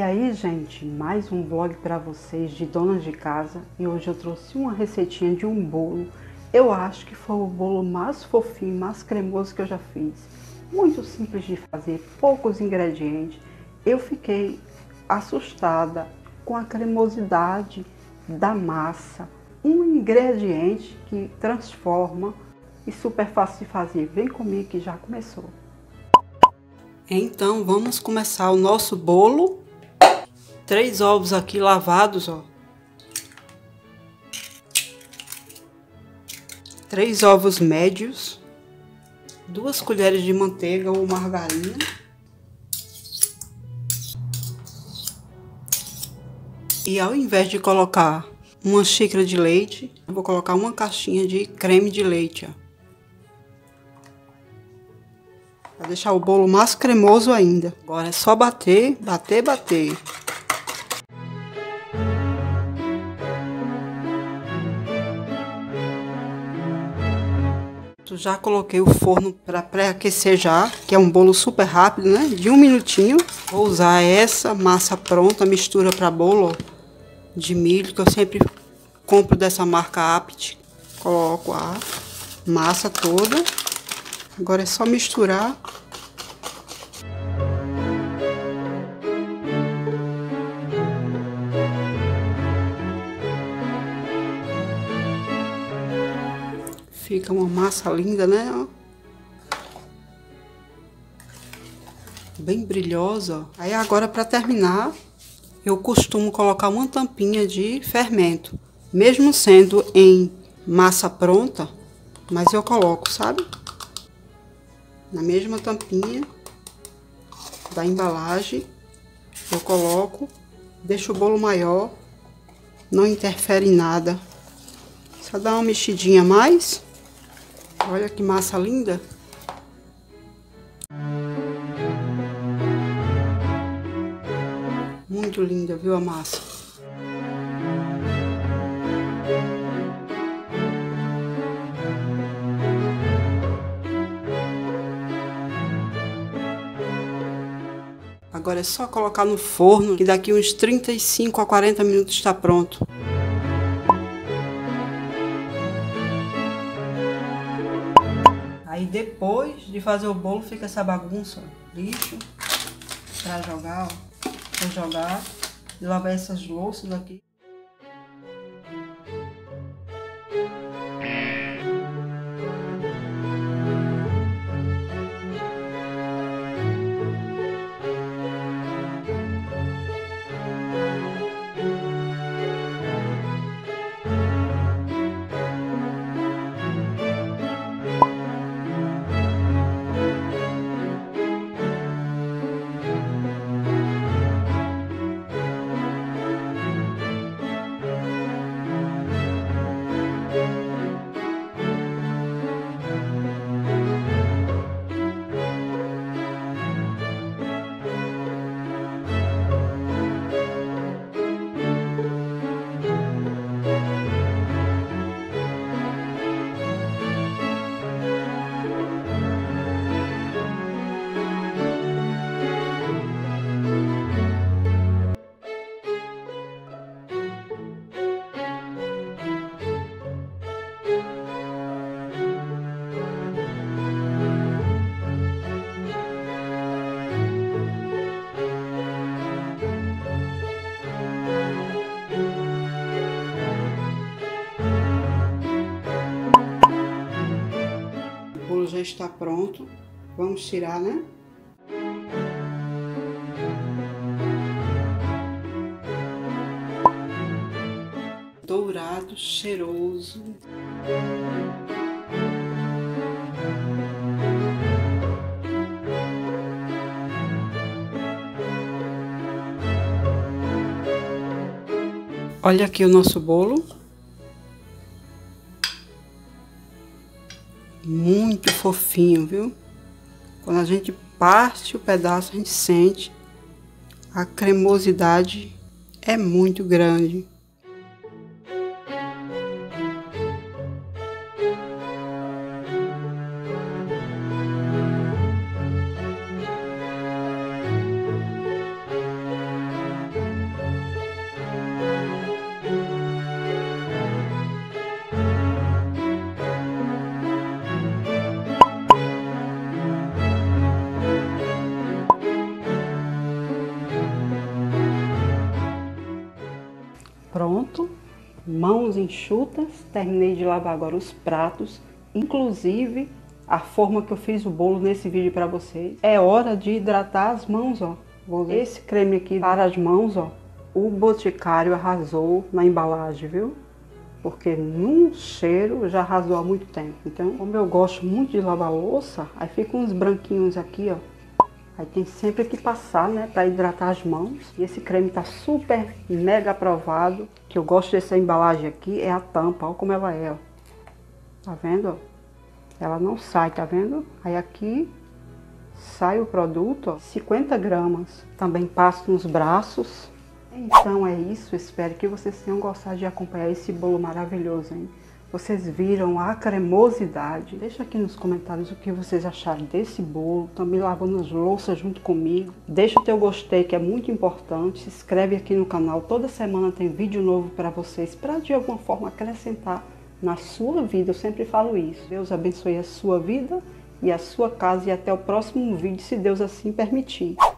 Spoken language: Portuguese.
aí, gente, mais um vlog para vocês de donas de casa, e hoje eu trouxe uma receitinha de um bolo. Eu acho que foi o bolo mais fofinho, mais cremoso que eu já fiz. Muito simples de fazer, poucos ingredientes. Eu fiquei assustada com a cremosidade da massa. Um ingrediente que transforma e super fácil de fazer. Vem comigo que já começou. Então vamos começar o nosso bolo. 3 ovos aqui lavados, ó. 3 ovos médios. 2 colheres de manteiga ou margarina. E ao invés de colocar uma xícara de leite, eu vou colocar uma caixinha de creme de leite, ó. Pra deixar o bolo mais cremoso ainda. Agora é só bater, bater, bater. Já coloquei o forno para pré-aquecer já, que é um bolo super rápido, né? De 1 minutinho. Vou usar essa massa pronta, mistura para bolo, ó, de milho, que eu sempre compro dessa marca Apt. Coloco a massa toda. Agora é só misturar. Fica uma massa linda, né? Ó. Bem brilhosa. Aí agora, para terminar, eu costumo colocar uma tampinha de fermento. Mesmo sendo em massa pronta, mas eu coloco, sabe? Na mesma tampinha da embalagem, eu coloco. Deixo o bolo maior. Não interfere em nada. Só dá uma mexidinha a mais. Olha que massa linda. Muito linda, viu, a massa? Agora é só colocar no forno, que daqui uns 35 a 40 minutos está pronto. Aí depois de fazer o bolo fica essa bagunça, ó, lixo pra jogar, ó. Vou jogar e lavar essas louças aqui. O bolo já está pronto. Vamos tirar, né? Dourado, cheiroso. Olha aqui o nosso bolo. Muito fofinho, viu? Quando a gente parte o pedaço, a gente sente a cremosidade é muito grande. mãos enxutas. Terminei de lavar agora os pratos, inclusive a forma que eu fiz o bolo nesse vídeo para vocês. É hora de hidratar as mãos, ó. Esse creme aqui para as mãos, ó, o Boticário arrasou na embalagem, viu? Porque num cheiro já arrasou há muito tempo. Então, como eu gosto muito de lavar louça, aí ficam uns branquinhos aqui, ó. Aí tem sempre que passar, né, para hidratar as mãos. E esse creme tá super mega aprovado. O que eu gosto dessa embalagem aqui é a tampa, ó como ela é, ó. Tá vendo, ó? Ela não sai, tá vendo? Aí aqui sai o produto, ó, 50 gramas. Também passo nos braços. Então é isso, espero que vocês tenham gostado de acompanhar esse bolo maravilhoso, hein? Vocês viram a cremosidade? Deixa aqui nos comentários o que vocês acharam desse bolo. Também lavando as louças junto comigo. Deixa o teu gostei, que é muito importante. Se inscreve aqui no canal. Toda semana tem vídeo novo para vocês, para de alguma forma acrescentar na sua vida. Eu sempre falo isso. Deus abençoe a sua vida e a sua casa. E até o próximo vídeo, se Deus assim permitir.